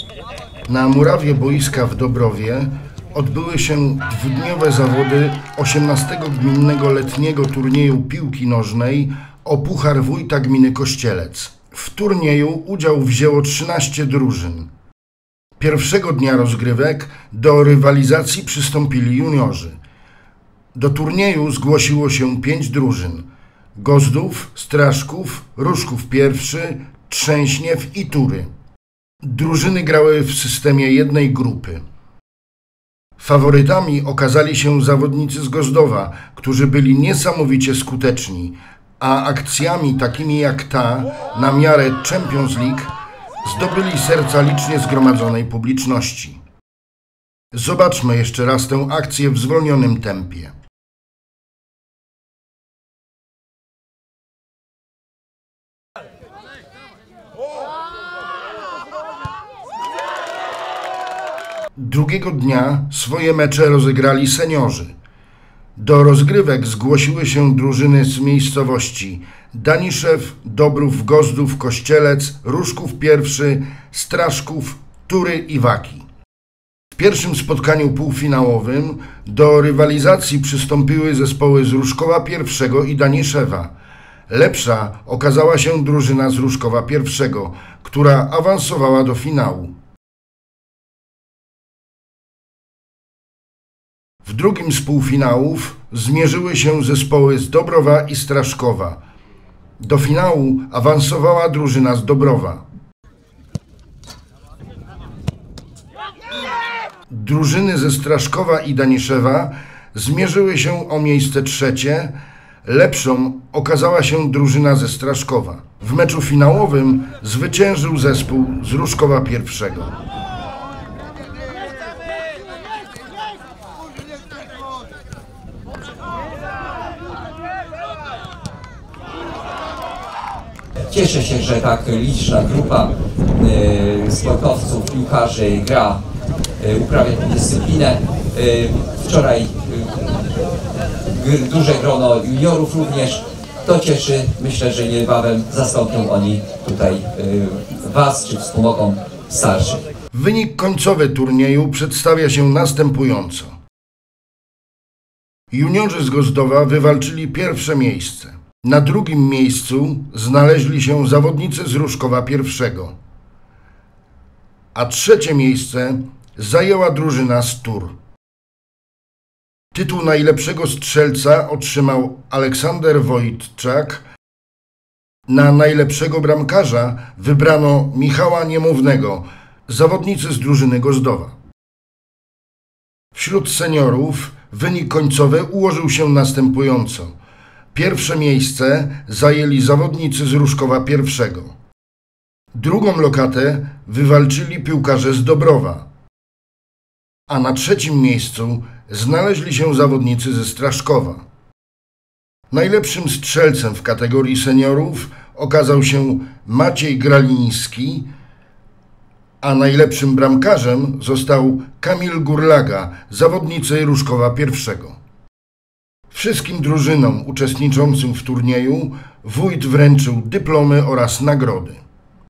Na murawie boiska w Dobrowie odbyły się dwudniowe zawody 18. gminnego letniego turnieju piłki nożnej o Puchar Wójta Gminy Kościelec. W turnieju udział wzięło 13 drużyn. Pierwszego dnia rozgrywek do rywalizacji przystąpili juniorzy. Do turnieju zgłosiło się 5 drużyn: Gozdów, Straszków, Ruszków I, Trzęśniew i Tury. Drużyny grały w systemie jednej grupy. Faworytami okazali się zawodnicy z Gozdowa, którzy byli niesamowicie skuteczni, a akcjami takimi jak ta, na miarę Champions League, zdobyli serca licznie zgromadzonej publiczności. Zobaczmy jeszcze raz tę akcję w zwolnionym tempie. Drugiego dnia swoje mecze rozegrali seniorzy. Do rozgrywek zgłosiły się drużyny z miejscowości Daniszew, Dobrów, Gozdów, Kościelec, Ruszków I, Straszków, Tury i Waki. W pierwszym spotkaniu półfinałowym do rywalizacji przystąpiły zespoły z Ruszkowa I i Daniszewa. Lepsza okazała się drużyna z Ruszkowa I, która awansowała do finału. W drugim z półfinałów zmierzyły się zespoły z Dobrowa i Straszkowa. Do finału awansowała drużyna z Dobrowa. Drużyny ze Straszkowa i Daniszewa zmierzyły się o miejsce trzecie. Lepszą okazała się drużyna ze Straszkowa. W meczu finałowym zwyciężył zespół z Ruszkowa I. Cieszę się, że tak liczna grupa sportowców, piłkarzy gra, uprawia tę dyscyplinę. Wczoraj duże grono juniorów również. To cieszy. Myślę, że niebawem zastąpią oni tutaj Was, czy wspomogą starszych. Wynik końcowy turnieju przedstawia się następująco. Juniorzy z Gozdowa wywalczyli pierwsze miejsce. Na drugim miejscu znaleźli się zawodnicy z Ruszkowa I, a trzecie miejsce zajęła drużyna z Tur. Tytuł najlepszego strzelca otrzymał Aleksander Wojtczak. Na najlepszego bramkarza wybrano Michała Niemównego, zawodnicy z drużyny Gozdowa. Wśród seniorów wynik końcowy ułożył się następująco. Pierwsze miejsce zajęli zawodnicy z Ruszkowa I. Drugą lokatę wywalczyli piłkarze z Dobrowa, a na trzecim miejscu znaleźli się zawodnicy ze Straszkowa. Najlepszym strzelcem w kategorii seniorów okazał się Maciej Graliński, a najlepszym bramkarzem został Kamil Gurlaga, zawodnicy Ruszkowa I. Wszystkim drużynom uczestniczącym w turnieju wójt wręczył dyplomy oraz nagrody.